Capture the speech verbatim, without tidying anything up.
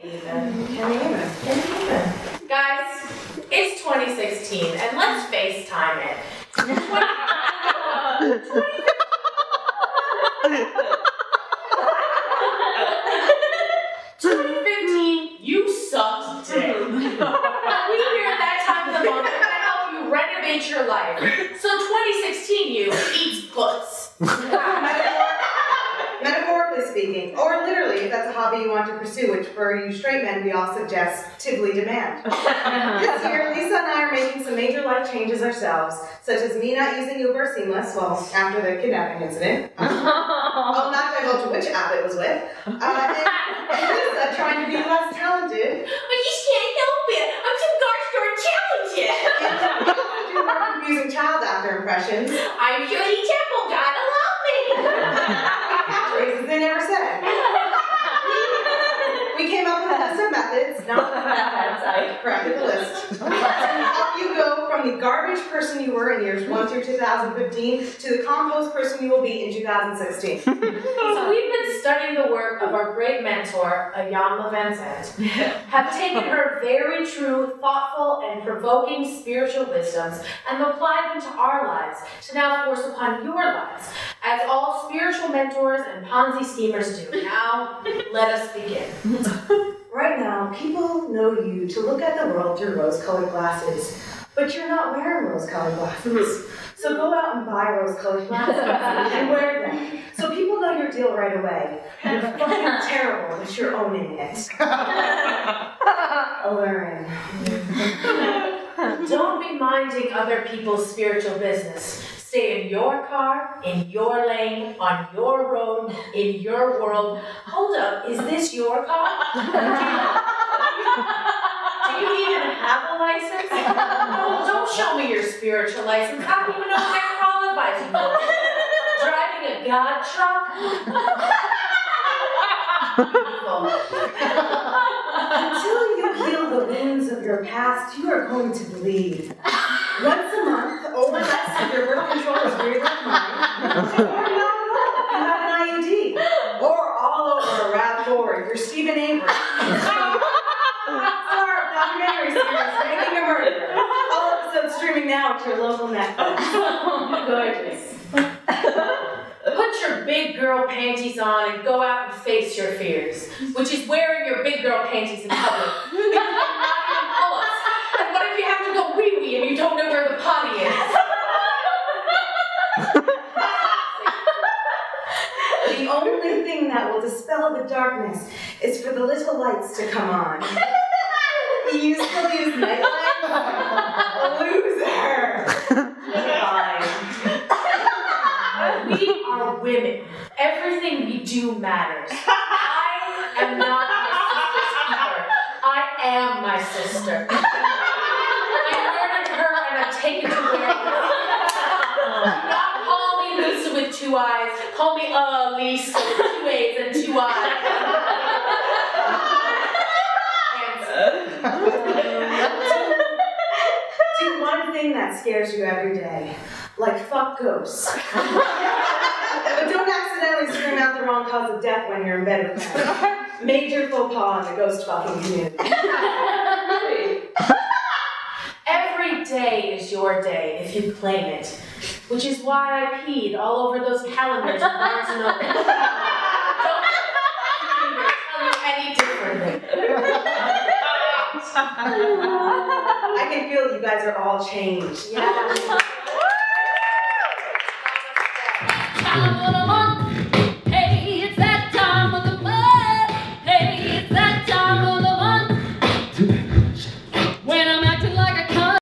Even. Can even. Can even. Guys, it's twenty sixteen, and let's FaceTime it. twenty fifteen, you sucked dick. We here at that time of the month to help you renovate your life. So twenty sixteen, you eats butts. Metaphorically speaking, or literally if that's a hobby you want to pursue, which for you straight men we all suggestively demand. This year, Lisa and I are making some major life changes ourselves, such as me not using Uber Seamless, well, after the kidnapping incident. I'll not divulge which app it was with. Uh, and, and Lisa trying to be less talented. I just can't help it. I'm too gosh darn talented. And to do more confusing child actor impressions. I'm Judy Temple, gotta love me. Catchphrases they never said. We came up with a list of methods, not the methods, I corrected the list, to help you go from the garbage person you were in years one through two thousand fifteen to the compost person you will be in two thousand sixteen. So we've been studying the work of our great mentor, Ayama Vincent, have taken her very true, thoughtful, and provoking spiritual wisdoms and applied them to our lives to now force upon your lives, as all spiritual mentors and Ponzi schemers do. Now, let us begin. Right now, people know you to look at the world through rose-colored glasses, but you're not wearing rose-colored glasses. So go out and buy rose-colored glasses and wear them, so people know your deal right away. And it's fucking terrible that you're owning it. Alluring. Don't be minding other people's spiritual business. Stay in your car, in your lane, on your road, in your world. Hold up, is this your car? Do you even have a license? No, don't show me your spiritual license. I don't even know what that qualifies you for. Driving a God truck? Until you heal the wounds of your past, you are going to bleed. Once a month, or less if your birth control is weird like mine, or not at all if you have an I U D, or all over a RAV four if you're Stephen Avery. Star of documentary series, Making a Murderer. All episodes streaming now to your local Netflix. Gorgeous. Put your big girl panties on and go out and face your fears, which is wearing your big girl panties in public. Not even pull-ups. And what if you have to go wee-wee and you don't know where the potty is? The only thing that will dispel the darkness is for the little lights to come on. You still use nightlight? Loser! Fine. We are women. Everything we do matters. I am not my sister's keeper. I am my sister. I murdered her and I've taken to where Do not call me Lisa with two eyes. Call me uh Lisa with two A's and two eyes. Do one thing that scares you every day. Like fuck ghosts. But don't accidentally scream out the wrong cause of death when you're in bed with them. Major faux pas in the ghost fucking community. Every day is your day if you claim it. Which is why I peed all over those calendars and Barnes and Noble. Don't tell you any differently. I can feel you guys are all changed. Yeah.